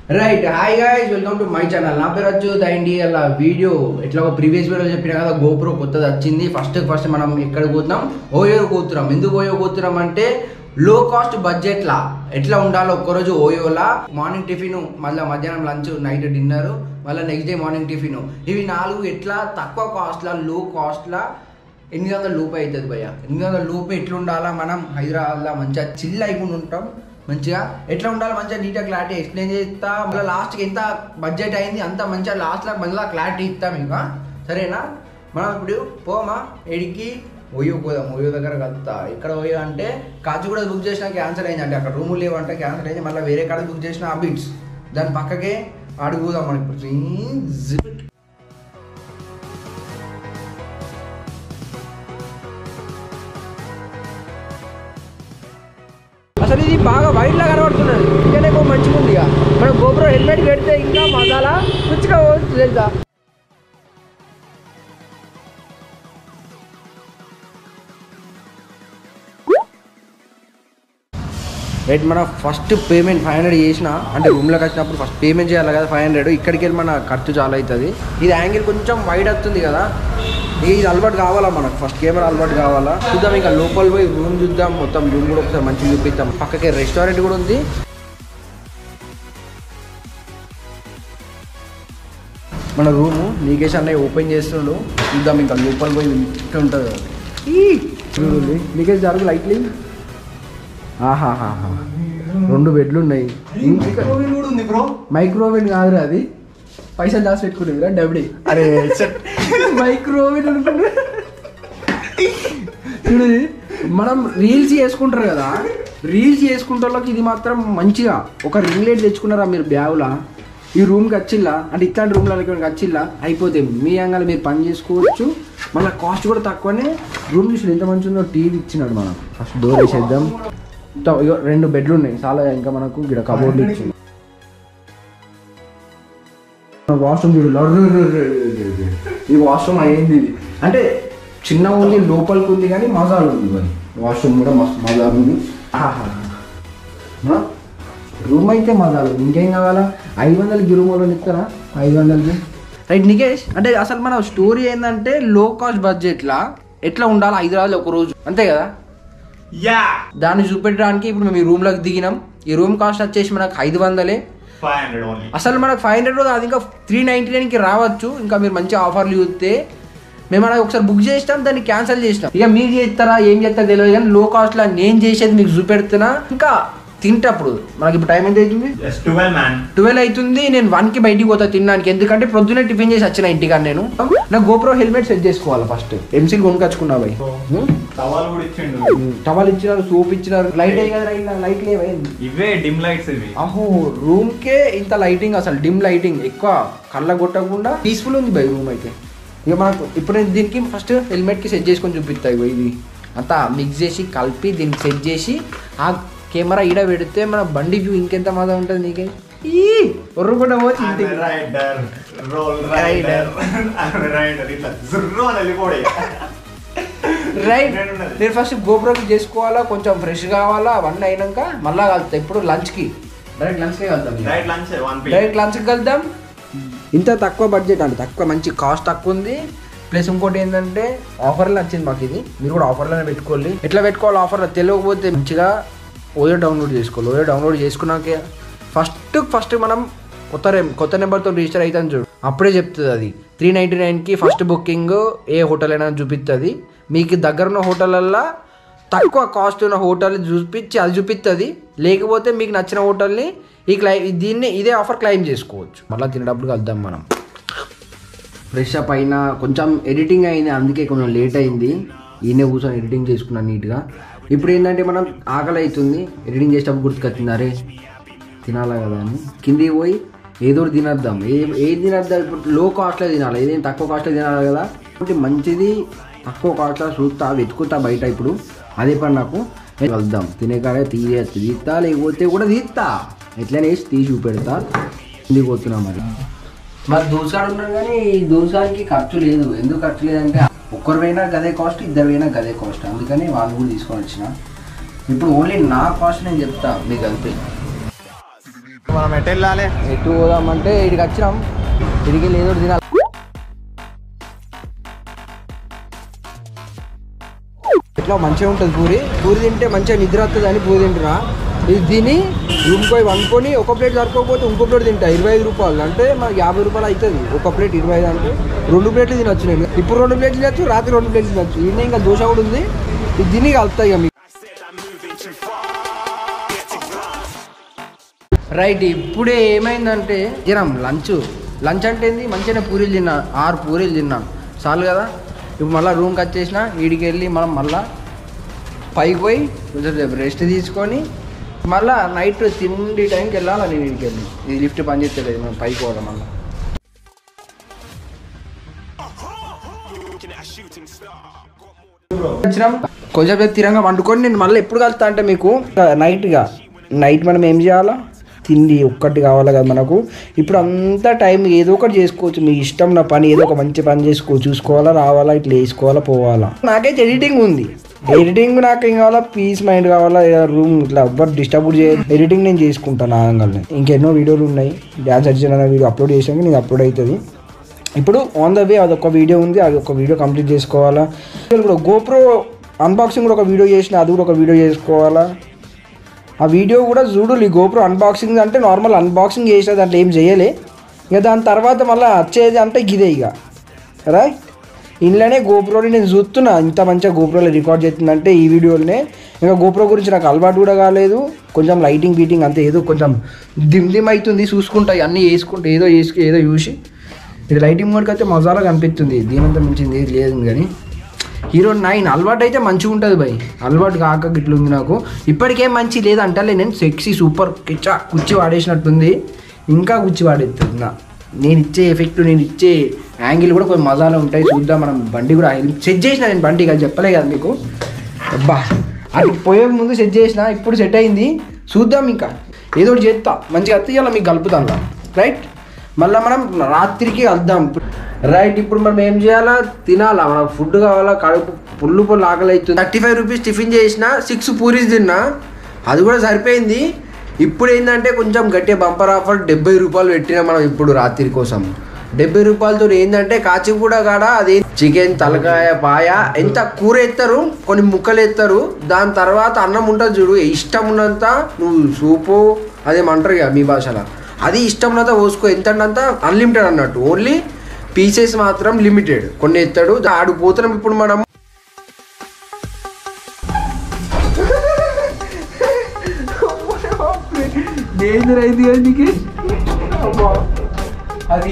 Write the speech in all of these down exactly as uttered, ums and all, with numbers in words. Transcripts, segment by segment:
Right hi guys welcome to my channel. నా పేరు వచ్చు దైండి. అలా వీడియో ఎట్లా ప్రీవియస్ వీడియో చెప్పిన కదా, గోప్రో కొత్తది వచ్చింది. ఫస్ట్ ఫస్ట్ మనం ఎక్కడ పోతున్నాం, ఓయో పోతున్నాం. ఎందుకు ఓయో పోతున్నాం అంటే లో కాస్ట్ బడ్జెట్లా ఎట్లా ఉండాలో ఒక్కరోజు ఓయోలా మార్నింగ్ టిఫిన్, మళ్ళీ మధ్యాహ్నం లంచ్, నైట్ డిన్నర్, మళ్ళీ నెక్స్ట్ డే మార్నింగ్ టిఫిన్, ఇవి నాలుగు ఎట్లా తక్కువ కాస్ట్లా లో కాస్ట్లా ఎనిమిది వందల లోపు అవుతుంది భయ్య. ఎనిమిది వందల లోపు ఎట్లా ఉండాలా, మనం హైదరాబాద్లో మంచిగా చిల్ అయిపోయి ఉంటాం. మంచిగా ఎట్లా ఉండాలి, మంచిగా నీట్గా క్లారిటీ ఎక్స్ప్లెయిన్ చేస్తా. మళ్ళీ లాస్ట్కి ఎంత బడ్జెట్ అయింది అంత మంచిగా లాస్ట్లో మళ్ళీ క్లారిటీ ఇస్తాం. ఇంకా సరేనా, మనం ఇప్పుడు పోమా ఎడికి ఓయో పోదాం. ఓయో దగ్గర కలుతా. ఇక్కడ ఓయో అంటే కాచిగూడ బుక్ చేసినా క్యాన్సల్ అయింది, అంటే అక్కడ రూములు లేవంటే క్యాన్సల్ అయింది. మళ్ళీ వేరే కాడ బుక్ చేసిన అబిట్స్ దాని పక్కకే ఆడికి పోదాం. మనం ఇప్పుడు అసలు ఇది బాగా వైట్ లా కనబడుతున్నది. ఇంకనే మంచిగా ఉంది. ఇక మనం గోప్రో హెల్మెట్ పెడితే ఇంకా మసాలా రుచిగా పోవచ్చు తెలుసా. రైట్, మన ఫస్ట్ పేమెంట్ ఫైవ్ హండ్రెడ్ చేసిన, అంటే రూమ్లోకి వచ్చినప్పుడు ఫస్ట్ పేమెంట్ చేయాలి కదా ఫైవ్ హండ్రెడ్. ఇక్కడికి వెళ్ళి మన ఖర్చు చాలా అవుతుంది. ఇది యాంగిల్ కొంచెం వైడ్ వస్తుంది కదా, ఇది అలవాటు కావాలా మనకు. ఫస్ట్ కెమెరా అలవాటు కావాలా. చూద్దాం ఇంకా లోపల పోయి రూమ్ చూద్దాం. మొత్తం రూమ్ కూడా ఒకసారి మంచిగా చూపిద్దాం. పక్కకే రెస్టారెంట్ కూడా ఉంది. మన రూము నీకేష్ అన్నయ్య ఓపెన్ చేస్తున్నాడు. చూద్దాం ఇంకా లోపల పోయి ఇట్లా ఉంటుంది. చూడండి నీకేష్ జరుగు లైట్లీ. ఆహాహా, రెండు బెడ్లు ఉన్నాయి. మైక్రోవేవ్ కాదురా అది, పైసలు దాచి పెట్టుకునేదిరా డబ్డి. అరే మైక్రోవేవ్ అనుకుంటా. చూడు, మనం రీల్స్ చేసుకుంటారు కదా, రీల్స్ చేసుకుంటే వాళ్ళకి ఇది మాత్రం మంచిగా ఒక రింగ్ లైట్ తెచ్చుకున్నారా మీరు బ్యాగులా, ఈ రూమ్కి వచ్చిల్లా అంటే ఇట్లాంటి రూమ్లకి వచ్చిల్లా అయిపోతే మీ అంగాల మీరు పని చేసుకోవచ్చు. మళ్ళీ కాస్ట్ కూడా తక్కువనే. రూమ్ చూసి ఎంత మంచి ఉందో. టీవీ ఇచ్చినాడు. మనం ఫస్ట్ డోర్ వేసేద్దాం. రెండు బెడ్లు ఉన్నాయి చాలా. ఇంకా మనకు ఇక్కడ కబోర్డ్లు ఇచ్చింది. వాష్రూమ్ చూడు, ఈ వాష్రూమ్ అయ్యింది. ఇది అంటే చిన్నగా ఉంది, లోపలికి ఉంది కానీ మజాలు ఉంది. మరి వాష్రూమ్ కూడా మస్తు మజాలు ఉంది. రూమ్ అయితే మజాలు. ఇంకేం కావాలా? ఐదు వందలకి రూమ్ వాళ్ళు ఇస్తారా? ఐదు వందలకి. రైట్ నికేష్, అంటే అసలు మన స్టోరీ ఏంటంటే లో కాస్ట్ బడ్జెట్లా ఎట్లా ఉండాలి హైదరాబాద్లో ఒక రోజు, అంతే కదా. దాన్ని చూపెట్టడానికి ఇప్పుడు మేము ఈ రూమ్ లోకి దిగినాం. ఈ రూమ్ కాస్ట్ వచ్చేసి మనకు ఐదు వందలే. అసలు మనకు ఫైవ్ హండ్రెడ్ అది ఇంకా త్రీ నైన్టీ నైన్ కి రావచ్చు. ఇంకా మీరు మంచి ఆఫర్లు చూస్తే మేము అలా ఒకసారి బుక్ చేసినాం, దాన్ని క్యాన్సిల్ చేసినాం. ఇక మీరు చేస్తారా ఏం చేస్తారా తెలియదు కానీ లో కాస్ట్ లా నేను చేసేది మీకు చూపెడుతున్నా. ఇంకా తింటప్పుడు మనకి ఇప్పుడు టైం ఎంత అవుతుంది? ట్వెల్వ్ అవుతుంది. నేను వన్ కి బయటికి పోతా తినడానికి. ఎందుకంటే పొద్దున్నే టిఫిన్ చేసి వచ్చిన ఇంటికి. నేను నా గోప్రో హెల్మెట్ సెట్ చేసుకోవాలి. ఫస్ట్ ఎంసీల్ కొనుకొచ్చుకున్నా భయ్. టవల్ ఇచ్చినారు, సోప్ ఇచ్చినారు. లైట్ అయ్యి కదా, లైట్ ఇవే డిమ్ లైట్స్. అహో, రూమ్ కే ఇంత లైటింగ్, అసలు డిమ్ లైటింగ్ ఎక్కువ కళ్ళ కొట్టకుండా పీస్ఫుల్ ఉంది భయ్ రూమ్ అయితే. ఇక మనకు ఇప్పుడు దీనికి ఫస్ట్ హెల్మెట్ కి సెట్ చేసుకొని చూపిస్తాయి. ఇది అంతా మిక్స్ చేసి కలిపి దీనికి సెట్ చేసి ఆ కెమెరా ఈడ పెడితే మన బండి వ్యూ ఇంకెంత మజా ఉంటుంది. నీకే ఈ ఒర్రుకుండా పోవచ్చు ఇంటికి. రైట్, నేను ఫస్ట్ గోప్రోకి చేసుకోవాలా, కొంచెం ఫ్రెష్ కావాలా. అవన్నీ అయినాక మళ్ళా కలుద్దాం. ఇప్పుడు లంచ్కి డైరెక్ట్ లంచ్కే కలుద్దాం. డైరెక్ట్ లంచ్కి కలుద్దాం. ఇంత తక్కువ బడ్జెట్ అంటే తక్కువ, మంచి కాస్ట్ తక్కువ ఉంది. ప్లస్ ఇంకోటి ఏంటంటే ఆఫర్లో వచ్చింది మాకు. ఇది మీరు కూడా ఆఫర్లోనే పెట్టుకోవాలి. ఎట్లా పెట్టుకోవాలి ఆఫర్లో తెలియకపోతే మంచిగా ఓయో డౌన్లోడ్ చేసుకోవాలి. ఓయో డౌన్లోడ్ చేసుకున్నాక ఫస్ట్ ఫస్ట్ మనం కొత్త కొత్త నెంబర్తో రిజిస్టర్ అవుతాను చూడు, అప్పుడే చెప్తుంది అది. త్రీ నైంటీ నైన్కి ఫస్ట్ బుకింగ్ ఏ హోటల్ అయినా చూపిస్తుంది. మీకు దగ్గర ఉన్న హోటళ్ళల్లో తక్కువ కాస్ట్ ఉన్న హోటల్ చూపించి అది చూపిస్తుంది. లేకపోతే మీకు నచ్చిన హోటల్ని ఈ క్లై దీన్ని ఇదే ఆఫర్ క్లెయిమ్ చేసుకోవచ్చు. మళ్ళీ తినేటప్పుడు కలుద్దాం. మనం ఫ్రెష్ అప్ అయినా కొంచెం ఎడిటింగ్ అయింది, అందుకే కొంచెం లేట్ అయింది. ఈయనే కూర్చొని ఎడిటింగ్ చేసుకున్నాను నీట్గా. ఇప్పుడు ఏంటంటే మనం ఆకలి అవుతుంది, ఎడిటింగ్ చేసేటప్పుడు గుర్తుకొచ్చింది అరే తినాలా కదా అని కిందికి పోయి ఏదో తినద్దాం. ఏ ఏది తినద్దాం ఇప్పుడు లో కాస్ట్లో తినాలి, ఏదైనా తక్కువ కాస్ట్లో తినాలి కదా. మంచిది తక్కువ కాస్ట్లో చూస్తా వెతుకుతా బయట. ఇప్పుడు అదే పని నాకు. వెళ్దాం తినే కాడే తీయ తీస్తా, లేకపోతే కూడా తీస్తా. ఎట్లనే వేసి తీసి చూపెడతా. కిందికి పోతున్నా. మరి మరి దోసాడు ఉన్నాడు కానీ ఈ దోసానికి ఖర్చు లేదు. ఎందుకు ఖర్చు లేదంటే ఒక్కరు పోయినా గదే కాస్ట్, ఇద్దరు పోయినా గదే కాస్ట్. అందుకని వాళ్ళు కూడా తీసుకొని వచ్చిన. ఇప్పుడు ఓన్లీ నా కాస్ట్ నేను చెప్తా మీకు అంతే. మనం ఎటు వెళ్ళాలి? ఎటు పోదామంటే ఇడికి వచ్చినాం, ఇడికి వెళ్ళి ఏదో తినాలి. ఇట్లా మంచిగా ఉంటుంది పూరి. పూరి తింటే మంచిగా నిద్ర వస్తుంది అని పూరి తింటున్నా. ఇది తిని రూమ్కి పోయి వండుకొని ఒక ప్లేట్ సరిపోకపోతే ఇంకో ప్లేట్ తింటా. ఇరవై ఐదు రూపాయలు అంటే మాకు యాభై రూపాయలు అవుతుంది ఒక ప్లేట్. ఇరవై ఐదు అంటే రెండు ప్లేట్లు తినొచ్చు నేను. ఇప్పుడు రెండు ప్లేట్లు తినచ్చు, రాత్రి రెండు ప్లేట్లు తినచ్చు. ఈయన ఇంకా దోశ కూడా ఉంది. ఇది తిని కలుపుతాయి ఇక మీకు. రైట్, ఇప్పుడే ఏమైందంటే తినాం లంచ్. లంచ్ అంటే ఏంది, మంచిగానే పూరీలు తిన్నా. ఆరు పూరీలు తిన్నా చాలు కదా. ఇప్పుడు మళ్ళీ రూమ్కి వచ్చేసిన. వీడికి వెళ్ళి మనం మళ్ళీ పైకి పోయి కొంచెం రెస్ట్ తీసుకొని మళ్ళీ నైట్ తిండి టైంకి వెళ్ళాలి. నేను వీడికి వెళ్ళి ఇది లిఫ్ట్ పని చేస్తలేదు, మనం పైకి పోవడం. మళ్ళీ వచ్చినాం కొంచెం తిరంగా వండుకొని నేను మళ్ళీ ఎప్పుడు కలుస్తా అంటే మీకు నైట్గా నైట్ మనం ఏం చేయాలా, తిండి ఒక్కటి కావాలి కదా మనకు. ఇప్పుడు అంతా టైం ఏదో ఒకటి చేసుకోవచ్చు, మీకు ఇష్టం నా పని ఏదో ఒక మంచి పని చేసుకో చూసుకోవాలా, రావాలా, ఇట్లా వేసుకోవాలా, పోవాలా. నాకైతే ఎడిటింగ్ ఉంది. ఎడిటింగ్ నాకు ఏం కావాలా, పీస్ మైండ్ కావాలా, రూమ్ ఇట్లా ఎవ్వరు డిస్టర్బ్ చేయాలి. ఎడిటింగ్ నేను చేసుకుంటాను ఆనంగానే. ఇంకెన్నో వీడియోలు ఉన్నాయి. డ్యాన్స్ అర్జున్ అనే వీడియో అప్లోడ్ చేసాక నీకు అప్లోడ్ అవుతుంది. ఇప్పుడు ఆన్ ద వే అదొక వీడియో ఉంది, అది ఒక వీడియో కంప్లీట్ చేసుకోవాలా. కూడా గోప్రో అన్బాక్సింగ్ కూడా ఒక వీడియో చేసిన, అది కూడా ఒక వీడియో చేసుకోవాలా. ఆ వీడియో కూడా చూడు. ఈ గోప్రో అన్బాక్సింగ్ అంటే నార్మల్ అన్బాక్సింగ్ చేసే దాంట్లో ఏం చేయలే. ఇక దాని తర్వాత మళ్ళీ వచ్చేది అంటే గిదే ఇక రైట్. ఇంట్లోనే గోప్రోని నేను చూస్తున్నా, ఇంత మంచిగా గోప్రోలో రికార్డ్ చేస్తుందంటే ఈ వీడియోలోనే. ఇంకా గోప్రో గురించి నాకు అలవాటు కూడా కాలేదు. కొంచెం లైటింగ్ బీటింగ్ అంతే ఏదో కొంచెం దిమ్ దిమ్ అవుతుంది. చూసుకుంటా అన్నీ వేసుకుంటే ఏదో వేసుకు ఏదో చూసి ఇది లైటింగ్ మోడ్కి అయితే మజాలా కనిపిస్తుంది. దీనంతా మించింది ఏది లేదు. కానీ హీరో నైన్ అలవాటు అయితే మంచిగా ఉంటుంది భయ్. అలవాటు కాక ఇట్లా ఉంది నాకు. ఇప్పటికేం మంచి లేదంటే నేను సెక్సీ సూపర్ కిచ్చా కుచ్చి వాడేసినట్టుంది. ఇంకా కుచ్చి వాడేస్తున్నా. నేను ఇచ్చే ఎఫెక్ట్, నేను ఇచ్చే యాంగిల్ కూడా కొంచెం మజాలో ఉంటాయి. చూద్దాం. మనం బండి కూడా సెట్ చేసిన నేను బండి కదా చెప్పలే కదా మీకు. అబ్బా అది పోయే ముందు సెట్ చేసిన, ఇప్పుడు సెట్ అయింది. చూద్దాం ఇంకా ఏదో ఒకటి చేస్తా మంచిగా అత్తయ్యాల మీకు కలుపుతాను రైట్. మళ్ళీ మనం రాత్రికి కలుద్దాం రైట్. ఇప్పుడు మనం ఏం చేయాలా, తినాలా, మనకు ఫుడ్ కావాలా. కడుపు పుల్లు పుల్లు ఆకలి అవుతుంది. థర్టీ ఫైవ్ రూపీస్ టిఫిన్ చేసిన, సిక్స్ పూరీస్ తిన్నా, అది కూడా సరిపోయింది. ఇప్పుడు ఏంటంటే కొంచెం గట్టిగా బంపర్ ఆఫర్ డెబ్బై రూపాయలు పెట్టినా మనం ఇప్పుడు రాత్రి కోసం. డెబ్బై రూపాయలతో ఏంటంటే కాచిగూడ కాడ అది చికెన్ తలకాయ పాయ ఎంత కూర ఎత్తారు, కొన్ని ముక్కలు ఎత్తారు. దాని తర్వాత అన్నం ఉంటుంది చూడు, ఇష్టం ఉన్నంత నువ్వు సూపు అదేమంటారు ఇక మీ భాషలో, అది ఇష్టం ఉన్నంత పోసుకో. ఎంత అంత అన్లిమిటెడ్ అన్నట్టు, ఓన్లీ పీసెస్ మాత్రం లిమిటెడ్ కొన్ని ఎత్తాడు. ఆడిపోతున్నాం ఇప్పుడు మనం. డేంజర్ అయింది కదా నీకు అది.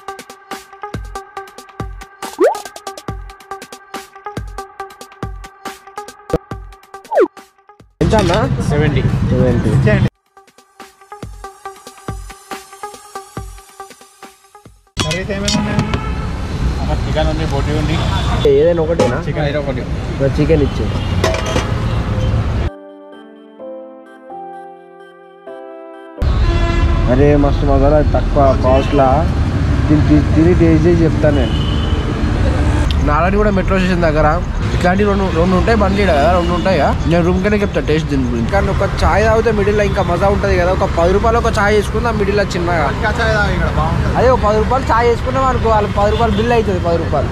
ఎంత అన్నా? సెవెంటీ సెవెంటీ చికెన్ ఉంది, బోటి ఉంది. ఏదైనా ఒకటేనా? చికెన్ అయితే ఒకటి. చికెన్ ఇచ్చి అరే మస్తు మసాలా తక్కువ కాస్ట్లా. తిని తిని టేస్ట్ చేసి చెప్తాను నేను. నాలని కూడా మెట్రో స్టేషన్ దగ్గర ఇట్లాంటి రెండు రెండు ఉంటాయి బండి కదా, రెండు ఉంటాయా. నేను రూమ్ కనే చెప్తా టేస్ట్ దీని గురించి. కానీ ఒక ఛాయ్ తాగితే మిడిల్లో ఇంకా మజా ఉంటుంది కదా. ఒక పది రూపాయలు ఒక ఛాయ్ వేసుకుందాం మిడిల్లో చిన్నగా. అదే ఒక పది రూపాయలు ఛాయ్ వేసుకున్నాం అనుకో, వాళ్ళకి పది రూపాయలు బిల్ అవుతుంది. పది రూపాయలు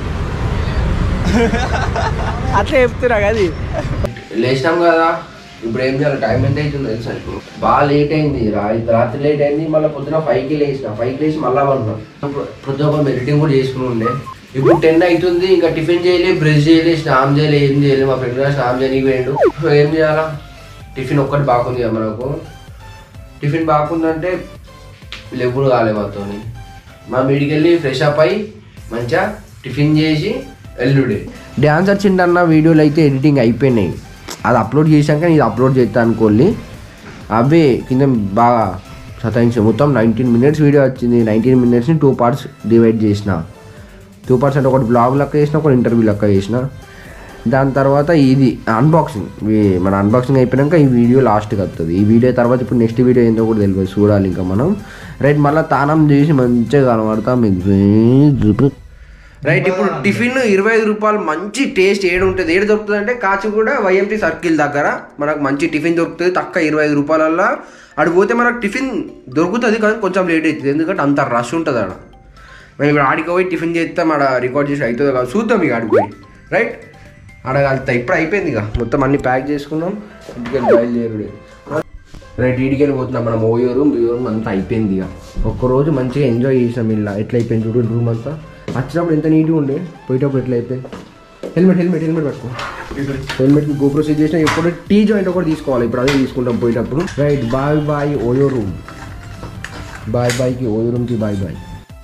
అట్లా చెప్తున్నా కదా. లేచినాం కదా, ఇప్పుడు ఏం చేయాలి, టైం ఎంత అవుతుంది తెలుసా? ఇప్పుడు బాగా లేట్ అయింది, రాత్రి లేట్ అయింది. మళ్ళీ పొద్దున ఫైవ్కి లేచిన, ఫైవ్కి లేచి మళ్ళీ పడుతున్నాం. పొద్దున ఒక ఎడిటింగ్ కూడా చేసుకుని ఉండే. ఇప్పుడు టెన్ అవుతుంది, ఇంకా టిఫిన్ చేయలే, బ్రష్ చేయలే, స్నానం చేయలే, ఏం చేయలేదు. మా ఫ్రెండ్ గారు స్నానం చేయడానికి పోయిండు. సో ఏం చేయాలా, టిఫిన్ ఒక్కటి బాగుంది కదా మనకు. టిఫిన్ బాగుందంటే లెబ్బులు కాలే మాతో. మా మీడికి వెళ్ళి ఫ్రెష్ అప్ అయ్యి మంచిగా టిఫిన్ చేసి ఎల్లుడే. డ్యాన్స్ వచ్చిందన్న వీడియోలు అయితే ఎడిటింగ్ అయిపోయినాయి. అది అప్లోడ్ చేశాక నేను అప్లోడ్ చేస్తాను అనుకోండి. అవే కింద బాగా సతాయించి మొత్తం నైన్టీన్ మినిట్స్ వీడియో వచ్చింది. నైన్టీన్ మినిట్స్ని టూ పార్ట్స్ డివైడ్ చేసిన. టూ పార్ట్స్ అంటే ఒకటి బ్లాగ్ లెక్క చేసిన, ఒకటి ఇంటర్వ్యూ లెక్క చేసిన. దాని తర్వాత ఇది అన్బాక్సింగ్. మన అన్బాక్సింగ్ అయిపోయాక ఈ వీడియో లాస్ట్కి వస్తుంది. ఈ వీడియో తర్వాత ఇప్పుడు నెక్స్ట్ వీడియో ఏందో కూడా తెలియదు, చూడాలి ఇంకా మనం. రైట్, మళ్ళీ తానం చేసి మంచిగా కనబడతాం మీకు. రైట్, ఇప్పుడు టిఫిన్ ఇరవై ఐదు రూపాయలు మంచి టేస్ట్ ఏడు ఉంటుంది. ఏడు దొరుకుతుంది అంటే కాచిగూడ వైఎంటీ సర్కిల్ దగ్గర మనకు మంచి టిఫిన్ దొరుకుతుంది తక్కువ ఇరవై ఐదు రూపాయలల్లో. అక్కడ పోతే మనకు టిఫిన్ దొరుకుతుంది కానీ కొంచెం లేట్ అవుతుంది, ఎందుకంటే అంత రష్ ఉంటుంది ఆడ. మేము ఇప్పుడు ఆడికి పోయి టిఫిన్ చేస్తాం, ఆడ రికార్డ్ చేసి అవుతుందో కాదు చూద్దాం ఇక ఆడికి పోయి. రైట్, ఆడ వెళ్తా. ఇప్పుడు అయిపోయింది ఇక మొత్తం అన్ని ప్యాక్ చేసుకున్నాం, ఇంటికెళ్ళి బయలుదేరుడే. రైట్, ఇంటికెళ్ళి పోతున్నాం మనం. ఓయోరు బియోరు అంతా అయిపోయింది ఇక. ఒక్కరోజు మంచిగా ఎంజాయ్ చేసాం. ఇలా ఎట్లా అయిపోయింది చూడండి రూమ్ అంతా. వచ్చినప్పుడు ఎంత నీట్గా ఉండే, పోయేటప్పుడు ఎట్లా అయిపోయింది. హెల్మెట్ హెల్మెట్ హెల్మెట్ పట్టుకో. హెల్మెట్కి గోప్రో సెట్ చేసిన. ఎప్పుడు టీ జాయింట్ ఒకటి తీసుకోవాలి, ఇప్పుడు అదే తీసుకుంటాం పోయేటప్పుడు. Right, bye bye OYO room. Bye బాయ్కి ఓయో రూమ్కి బాయ్ బాయ్.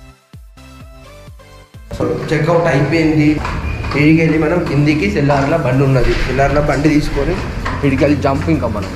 చెక్అవుట్ అయిపోయింది. ఇడికి వెళ్ళి మనం కిందికి సెల్లార్లో బండి ఉన్నది, సెల్లార్లో బండి తీసుకొని ఇడికి వెళ్ళి జంప్ ఇంకా మనం.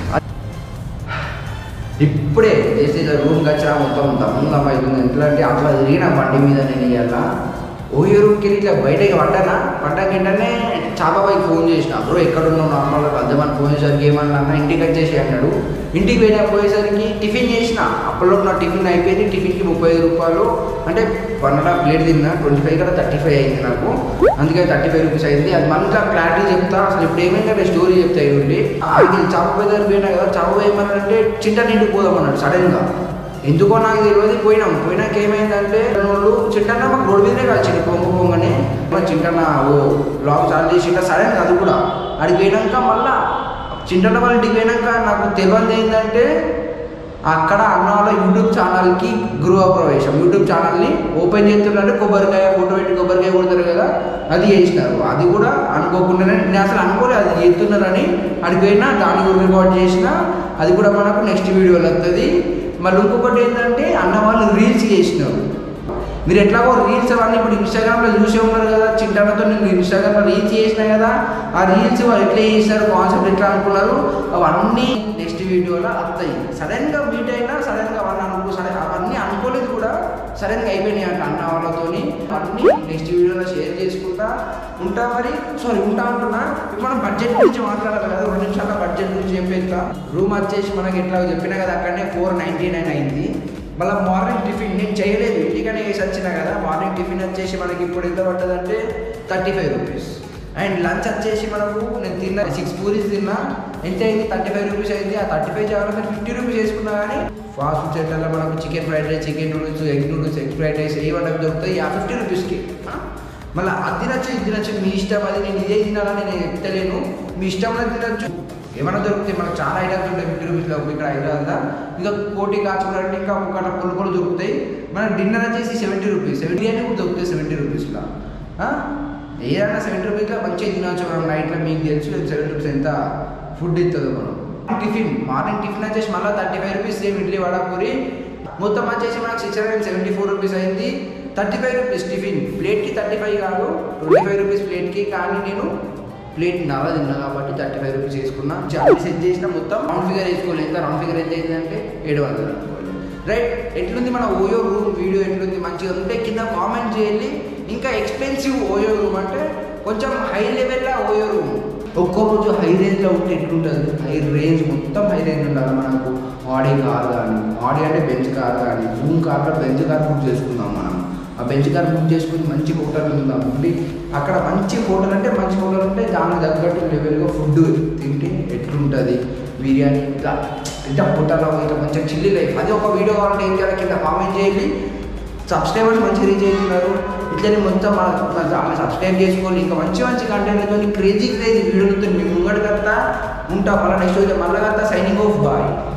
ఇప్పుడే చేసి ఇలా రూమ్కి వచ్చినా మొత్తం దమ్ముదమ్మ అవుతుంది. ఎట్లా అంటే అట్లా తిరిగిన బండి మీద నేను ఇవాళ ఓయో రూమ్కి వెళ్ళి ఇట్లా బయటకి పడ్డానా. పడ్డాక ఏంటనే చాబాబాయికి ఫోన్ చేసిన, బ్రో ఎక్కడున్నావు నార్మల్గా కలుద్దామని ఫోన్ చేసరికి ఏమన్నా ఇంటికి వచ్చేసి అన్నాడు. ఇంటికి పోయినా పోయేసరికి టిఫిన్ చేసిన. అప్పట్లో నా టిఫిన్ అయిపోయింది. టిఫిన్కి ముప్పై ఐదు రూపాయలు అంటే వన్ అండ్ హాఫ్ ప్లేట్ తిన్నా. ట్వంటీ ఫైవ్ కదా థర్టీ ఫైవ్ అయింది నాకు, అందుకే థర్టీ ఫైవ్ రూపీస్ అయింది. అది మంచిగా క్లారిటీ చెప్తా. అసలు ఇప్పుడు ఏమైందంటే స్టోరీ చెప్తా ఇవ్వండి. అది చాబాబాయి దగ్గర పోయినా కదా, చాబాబాయి ఏమన్నాడంటే చింట నింటికి పోదామన్నాడు సడన్గా. ఎందుకో నాకు తెలియదు. పోయినాం. పోయినాక ఏమైందంటే వాళ్ళు చింటన్న మాకు రోడ్డు మీదనే కలిసింది పొంగ పొంగనే. చింటన్న ఓ బ్లాగ్ స్టార్ట్ చేసింట సడన్ అది కూడా. అడిగి పోయినాక మళ్ళా చింటన్న వాళ్ళ ఇంటికి పోయినాక నాకు తెలియదు ఏంటంటే అక్కడ అన్న వాళ్ళ యూట్యూబ్ ఛానల్కి గృహ ప్రవేశం. యూట్యూబ్ ఛానల్ని ఓపెన్ చేస్తున్నారంటే కొబ్బరికాయ ఫోటో పెట్టి కొబ్బరికాయ కొడతారు కదా, అది చేసినారు. అది కూడా అనుకోకుండానే, నేను అసలు అనుకోలేదు అది చేస్తున్నారని. అడిగిపోయినా దాని గురించి రికార్డ్ చేసిన. అది కూడా మనకు నెక్స్ట్ వీడియోలో వస్తుంది. మళ్ళీ ఇంకొకటి ఏంటంటే అన్న వాళ్ళు రీల్స్ చేసినారు. మీరు ఎట్లాగో రీల్స్ అవన్నీ ఇప్పుడు ఇన్స్టాగ్రామ్లో చూసే ఉన్నారు కదా. చింటన్నతో నేను ఇన్స్టాగ్రామ్లో రీల్స్ చేసినా కదా, ఆ రీల్స్ వాళ్ళు ఎట్లా చేశారు, కాన్సెప్ట్ ఎట్లా అనుకున్నారు, అవన్నీ నెక్స్ట్ వీడియోలో వస్తాయి. సడన్గా మీట్ అయినా సడన్గా అవన్నీ అనుకో సడన్ అవన్నీ అనుకోలేదు కూడా సడన్గా అయిపోయినాయి అంట అన్న వాళ్ళతోని. అవన్నీ నెక్స్ట్ వీడియోలో షేర్ చేసుకుంటా ఉంటా. మరి సారీ ఉంటా అంటున్నా. ఇప్పుడు మనం బడ్జెట్ గురించి మాట్లాడాలి కదా, రెండు నిమిషాల బడ్జెట్ గురించి చెప్పేస్తా. రూమ్ వచ్చేసి మనకి ఎట్లా చెప్పినా కదా అక్కడనే ఫోర్ నైంటీ నైన్ అయింది. మళ్ళీ మార్నింగ్ టిఫిన్ నేను చేయలేదు, ఇంటికనే వేసి వచ్చినా కదా. మార్నింగ్ టిఫిన్ వచ్చేసి మనకి ఇప్పుడు ఎంత పడుతుందంటే thirty five rupees. And lunch వచ్చేసి మనకు నేను తిన్నా సిక్స్ పూరీస్ తిన్నా, ఎంత అయింది థర్టీ ఫైవ్ రూపీస్ అయింది. ఆ థర్టీ ఫైవ్ చాలా మీరు ఫిఫ్టీ రూపీస్ వేసుకున్నా కానీ ఫాస్ట్ ఫుడ్ సెంటర్లో మనకు chicken fried rice, chicken noodles, egg noodles, egg fried rice ఏ వంటకు దొరుకుతాయి ఆ ఫిఫ్టీ రూపీస్కి. మళ్ళీ అది తినచ్చు ఇది తినచ్చు మీ ఇష్టం. అది నేను ఇదే తినాలని నేను చెప్తలేను, మీ ఇష్టంలో తినచ్చు. ఏమైనా దొరుకుతాయి మనకు చాలా ఐటమ్స్ ఉంటాయి ఫిఫ్టీ రూపీస్లో ఇక్కడ హైదరాబాద్లో. ఇంకా కోటి కాచుకోవాలంటే ఇంకా ఒక పుల్లు కూడా దొరుకుతాయి. మనకు డిన్నర్ వచ్చేసి సెవెంటీ రూపీస్. బిర్యానీ కూడా దొరుకుతాయి సెవెంటీ రూపీస్లో. ఏదైనా సెవెంటీ రూపీస్లో మంచిగా తినవచ్చు మనం నైట్లో. మీకు తెలుసు సెవెంటీ రూపీస్ ఎంత ఫుడ్ ఇస్తుందో మనం. టిఫిన్ మార్నింగ్ టిఫిన్ వచ్చేసి మళ్ళీ thirty five rupees same idli vadapuri మొత్తం వచ్చేసి మనకు six hundred seventy four rupees అయింది. థర్టీ ఫైవ్ రూపీస్ టిఫిన్ ప్లేట్కి థర్టీ ఫైవ్ కాదు ట్వంటీ ఫైవ్ రూపీస్ ప్లేట్కి. కానీ నేను ప్లేట్ నల్ల తిన్నా కాబట్టి థర్టీ ఫైవ్ రూపీస్ వేసుకున్నా. అన్ని సెట్ చేసిన మొత్తం రౌండ్ ఫిగర్ వేసుకోలేదు. ఎంత రౌండ్ ఫిగర్ ఎంత అయిందంటే ఏడు వందలు అనుకోవాలి. రైట్, ఎట్లుంది మన ఓయో రూమ్ వీడియో ఎట్లుంది మంచిగా ఉంటే కింద కామెంట్ చేయండి. ఇంకా ఎక్స్పెన్సివ్ ఓయో రూమ్ అంటే కొంచెం హై లెవెల్లో ఓయో రూమ్. ఒక్కో రోజు హై రేంజ్లో ఉంటే ఎట్లుంటుంది, హై రేంజ్ మొత్తం హై రేంజ్ ఉండాలి. మనకు ఆడి కార్ కానీ, ఆడి అంటే బెంచ్ కార్ కానీ, జూమ్ కార్లో బెంచ్ కార్ బుక్ చేసుకుందాం మనం. ఆ బెంచ్ కార్ బుక్ చేసుకుని మంచి హోటల్ ఉందాం. ఉండి అక్కడ మంచి హోటల్ అంటే మంచి హోటల్ ఉంటే దానికి తగ్గట్టు లెవెల్గా ఫుడ్ తింటే ఎట్లుంటుంది, బిర్యానీ ఇట్లా ఇట్లా హోటల్లో ఇట్లా మంచిగా చిల్లి లైఫ్. అది ఒక వీడియో కావాలంటే ఏం చేయాలి కింద కామెంట్ చేయండి. సబ్స్క్రైబర్స్ మంచిగా రీచ్ అవుతున్నారు. ఇట్లనే మొత్తం చాలా సబ్స్క్రైబ్ చేసుకోండి. ఇంకా మంచి మంచి కంటెంట్లతో క్రేజీ క్రేజీ వీడియోలతో మీ ముంగడికంతా ఉంటా. మళ్ళీ నెక్స్ట్ మళ్ళీ సైనింగ్ ఆఫ్ బాయ్.